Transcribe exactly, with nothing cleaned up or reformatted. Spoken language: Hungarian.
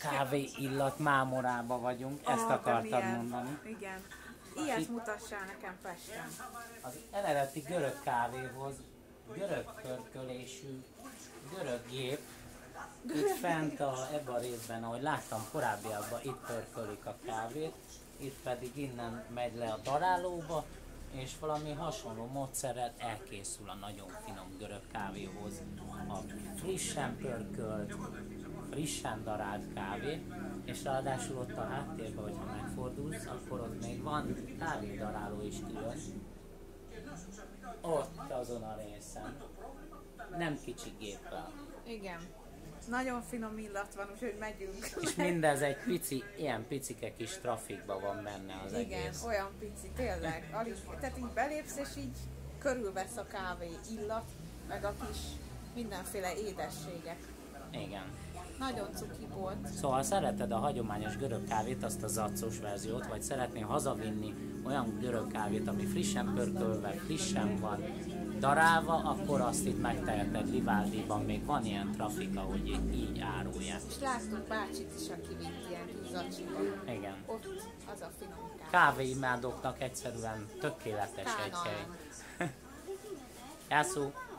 kávé illat mámorába vagyunk, ezt Ó, akartad de milyen. mondani. Igen. Ilyet mutassál nekem Pesten. Az eredeti görög kávéhoz görög pörkölésű, görög gép, itt fent a, ebben a részben, ahogy láttam korábbiakban, itt pörkölik a kávét, itt pedig innen megy le a darálóba, és valami hasonló módszerrel elkészül a nagyon finom görög kávéhoz a frissen pörkölt, frissen darált kávé, és ráadásul ott a háttérben, hogyha megfordulsz, akkor ott még van kávédaráló is külön. Ott azon a részen. Nem kicsi géppel. Igen. Nagyon finom illat van, úgyhogy megyünk. És mindez egy pici, ilyen picike kis trafikban van benne az Igen, egész. olyan pici, tényleg. Alig, tehát így belépsz, és így körülvesz a kávé illat, meg a kis mindenféle édességek. Igen. Nagyon cuki volt. Szóval ha szereted a hagyományos görög kávét, azt a zaccos verziót, vagy szeretnél hazavinni olyan görög kávét, ami frissen pörkölve, frissen van darálva, akkor azt itt megteheted Vivaldiban, még van ilyen trafika, hogy így árulják. És láttunk bácsit is, aki vitt ilyen kis zacsiba. Igen. Ott az a finom kávé. Kávéimádóknak egyszerűen tökéletes egy hely. Kánaan. Jászó!